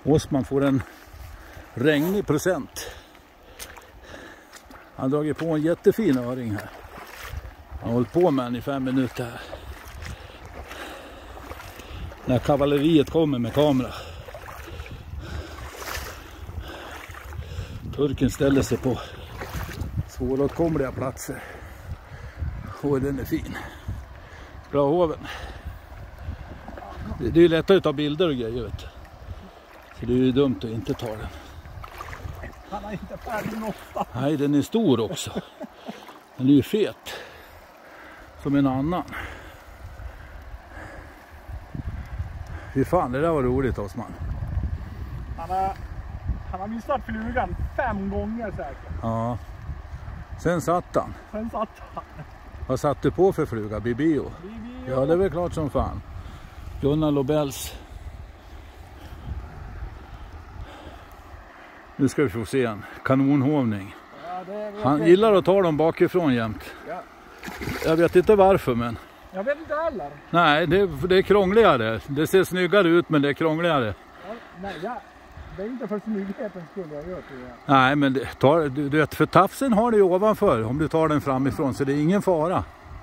Osman får en regnig present. Han har dragit på en jättefin öring här. Han har hållit på med den i 5 minuter här. När kavalleriet kommer med kamera. Turken ställer sig på svåråtkomliga platser. Och den är fin. Bra hoven. Det är lättare att ta bilder och grejer, vet du. Så det är ju dumt att inte ta den. Han har inte färdig något. Nej, den är stor också. Den är ju fet. Som en annan. Fy fan, det där var roligt, Osman. Han har missat flugan 5 gånger säkert. Ja. Sen satt han. Vad satt du på för fluga? Bibio? Ja, det är väl klart som fan. Gunnar Lobels. Nu ska vi få se en kanonhovning. Han gillar att ta dem bakifrån jämt. Ja. Jag vet inte varför, men... Jag vet inte heller. Nej, det är krångligare. Det ser snyggare ut, men det är krångligare. Ja, nej, det är inte för snygghetens skull jag gör det. Nej, men du vet, för tafsen har du ju ovanför om du tar den framifrån, så det är ingen fara.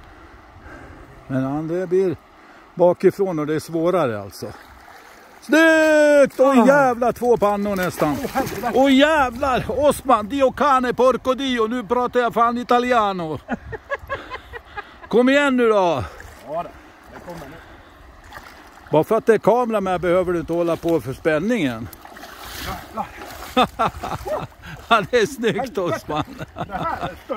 Men det blir bakifrån och det är svårare alltså. Snyggt! Oj jävlar, 2 pannor nästan. Oj jävlar, Osman, Dio cane porco dio, nu pratar jag fan italiano. Kom igen nu då. Ja, det kommer nu. Bara för att det är kamera med behöver du inte hålla på för spänningen. Ja, det är snyggt, Osman.